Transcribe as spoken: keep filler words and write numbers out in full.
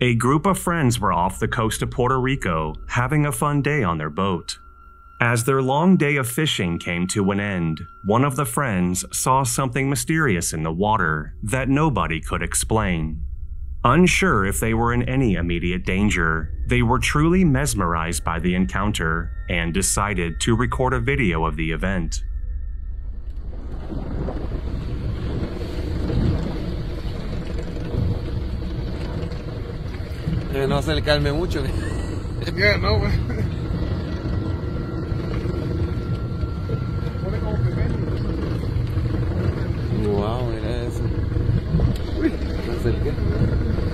A group of friends were off the coast of Puerto Rico, having a fun day on their boat. As their long day of fishing came to an end, one of the friends saw something mysterious in the water that nobody could explain. Unsure if they were in any immediate danger, they were truly mesmerized by the encounter and decided to record a video of the event. Eh, no acercarme mucho. Yeah, no. Wow, mira eso. Uy, me acerqué.